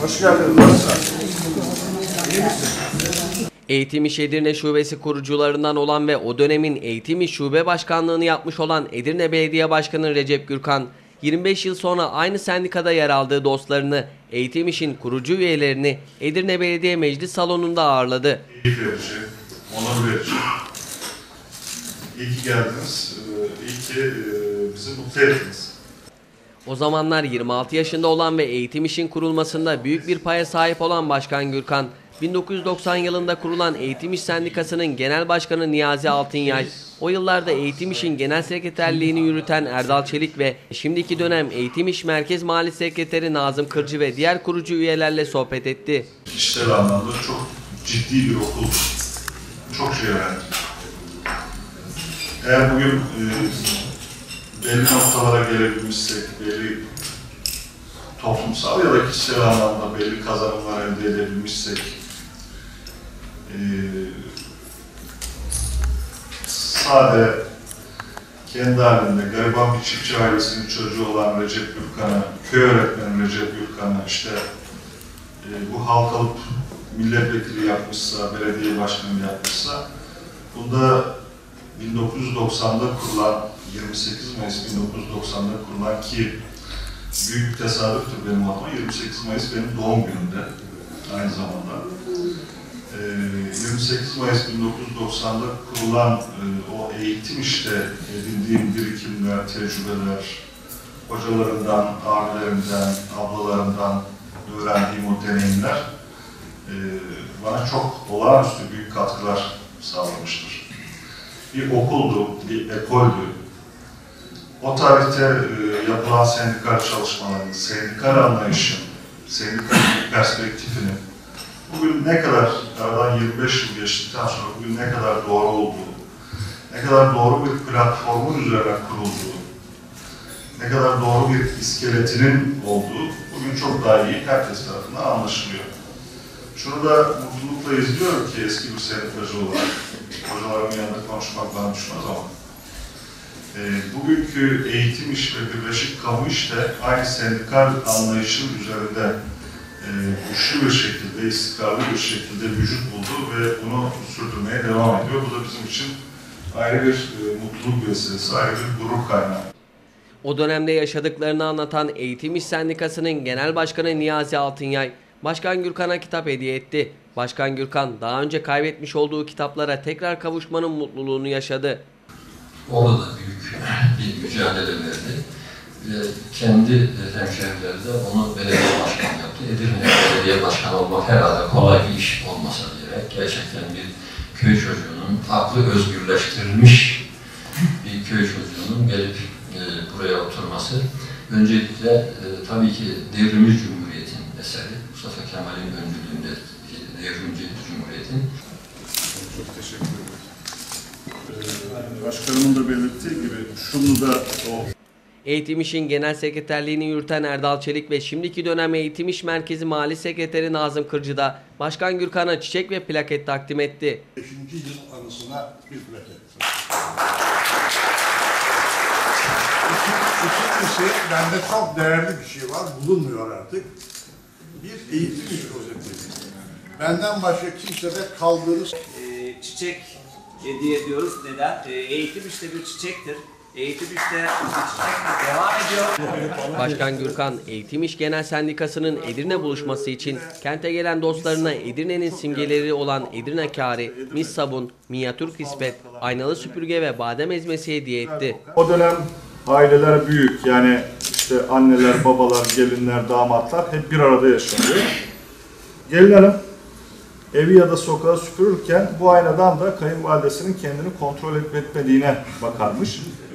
Hoş geldiniz. Nasılsın? İyi misin? Eğitim İş Edirne Şubesi kurucularından olan ve o dönemin Eğitim İş Şube Başkanlığını yapmış olan Edirne Belediye Başkanı Recep Gürkan, 25 yıl sonra aynı sendikada yer aldığı dostlarını, Eğitim İş'in kurucu üyelerini Edirne Belediye Meclis Salonu'nda ağırladı. İyi verici, onur verici. İyi ki geldiniz, iyi ki bizi mutlu ettiniz. O zamanlar 26 yaşında olan ve Eğitim İş'in kurulmasında büyük bir paya sahip olan Başkan Gürkan, 1990 yılında kurulan Eğitim İş Sendikası'nın Genel Başkanı Niyazi Altınyay, o yıllarda Eğitim İş'in genel sekreterliğini yürüten Erdal Çelik ve şimdiki dönem Eğitim İş Merkez Mali Sekreteri Nazım Kırcı ve diğer kurucu üyelerle sohbet etti. İşler anlamda çok ciddi bir okul, çok şey öğrendik. Eğer bugün belli noktalara gelebilmişsek, belli toplumsal ya da kişisel anlamda belli kazanımlar elde edebilmişsek, sade, kendi halinde gariban bir çiftçi ailesinin çocuğu olan Recep Gürkan'a, köy öğretmeni Recep Gürkan'a, işte bu halkalıp milletvekili yapmışsa, belediye başkanı yapmışsa, bunda 1990'da kurulan, 28 Mayıs 1990'da kurulan ki büyük bir tesadüftür benim adıma, 28 Mayıs benim doğum günümde aynı zamanda. 28 Mayıs 1990'da kurulan o eğitim işte edindiğim birikimler, tecrübeler, hocalarından, abilerimden, ablalarımdan öğrendiğim o deneyimler bana çok olağanüstü büyük katkılar sağlamıştır. Bir okuldu, bir ekoldü. O tarihte yapılan sendikal çalışmaların, sendikal anlayışın, sendikal perspektifini bugün ne kadar, aradan 25 yıl geçtikten sonra bugün ne kadar doğru olduğu, ne kadar doğru bir platformun üzerine kurulduğu, ne kadar doğru bir iskeletinin olduğu bugün çok daha iyi herkes tarafından anlaşılıyor. Şunu da mutlulukla izliyorum ki eski bir sendikacı olarak, hocalarımın yanında konuşmak bana düşmez ama bugünkü eğitim iş ve birleşik kamu iş de aynı sendikal anlayışın üzerinde güçlü bir şekilde, istikrarlı bir şekilde vücut buldu ve bunu sürdürmeye devam ediyor. Bu da bizim için ayrı bir mutluluk vesilesi, ayrı bir gurur kaynağı. O dönemde yaşadıklarını anlatan Eğitim İş Sendikası'nın Genel Başkanı Niyazi Altınyay, Başkan Gürkan'a kitap hediye etti. Başkan Gürkan, daha önce kaybetmiş olduğu kitaplara tekrar kavuşmanın mutluluğunu yaşadı. Orada da büyük bir mücadele verdi. Ve kendi hemşehrileri de onu belediye başkanı yaptı. Edirne belediye başkanı olmak herhalde kolay bir iş olmasa gerek. Gerçekten bir köy çocuğunun, aklı özgürleştirilmiş bir köy çocuğunun gelip buraya oturması. Öncelikle tabii ki Devrimci Cumhuriyet'in eseri, Mustafa Kemal'in öncülüğünde Devrimci Cumhuriyet'in. Çok teşekkür ederim. Başkanımın da belirttiği gibi şunu da o Eğitim İş'in genel sekreterliğini yürüten Erdal Çelik ve şimdiki dönem Eğitim İş Merkezi Mali Sekreteri Nazım Kırcı da Başkan Gürkan'a çiçek ve plaket takdim etti. 5. yıl anısına bir plaket. İkincisi, bende çok değerli bir şey var, bulunmuyor artık. Bir eğitim iş rozeti. Benden başka kimse de kaldığınız... Çiçek hediye ediyoruz. Neden? Eğitim işte bir çiçektir. Eğitim işte çiçekle devam ediyor. Başkan Gürkan, Eğitim İş Genel Sendikası'nın Edirne buluşması için kente gelen dostlarına Edirne'nin simgeleri olan Edirne kârı, mis sabun, minyatür kısmet, aynalı süpürge ve badem ezmesi hediye etti. O dönem aileler büyük, yani işte anneler, babalar, gelinler, damatlar hep bir arada yaşanıyor. Gelin hanım evi ya da sokağı süpürürken bu aynadan da kayınvalidesinin kendini kontrol etmediğine bakarmış.